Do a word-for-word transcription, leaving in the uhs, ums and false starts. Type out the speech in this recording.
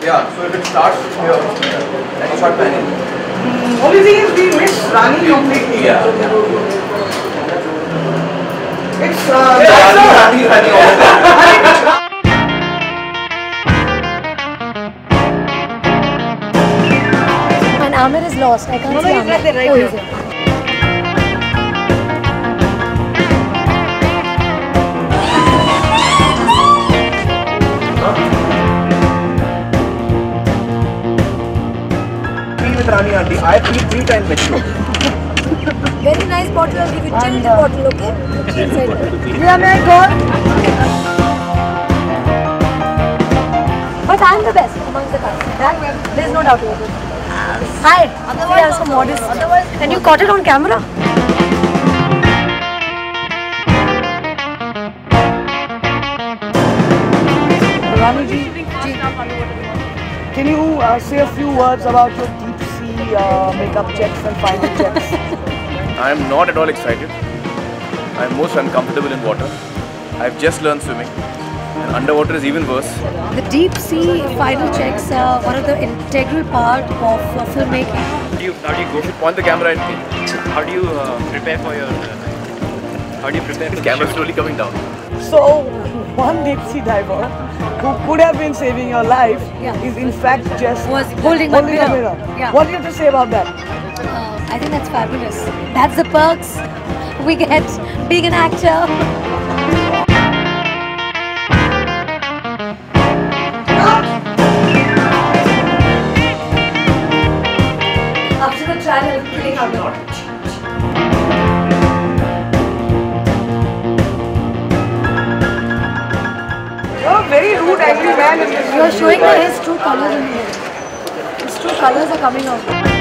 Yeah, so if it starts here, then you start panning. Mm, only thing is we miss Rani completely. Yeah. It's uh, Yeah, Rani, Rani, Rani all the time. And Amir is lost. I can't No, see no, he's Amir. right there, right oh, there. he's here. With Rani auntie, I pee three times next to her. Very nice bottle. I'll give you chilled uh, bottle, okay? Inside. Yeah, may I go? But I'm the best amongst the cast. There's no doubt about it. Hi. Otherwise, I'm so modest. Otherwise, and you caught it on camera? Rani ji, can you uh, say a few words about your deep sea uh, makeup checks and final checks? I am not at all excited. I am most uncomfortable in water. I've just learned swimming. And underwater is even worse. The deep sea final checks are one of the integral part of uh, filmmaking. How do you, how do you go? Point the camera at me. How do you uh, prepare for your? Uh, how do you prepare for The the camera shoot? slowly coming down. So, one deep sea diver who could have been saving your life Yeah. is in fact just Was holding my holding a mirror. mirror. Yeah. What do you have to say about that? Uh, I think that's fabulous. That's the perks we get being an actor. After the trial, I'm feeling out. You're a very rude, angry man in this. You're showing me his true colors in here. His true colors are coming out.